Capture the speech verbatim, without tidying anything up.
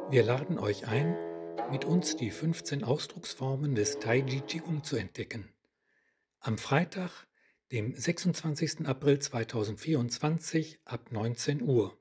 Wir laden euch ein, mit uns die fünfzehn Ausdrucksformen des Tai Chi Chuan zu entdecken. Am Freitag, dem sechsundzwanzigsten April zweitausendvierundzwanzig ab neunzehn Uhr.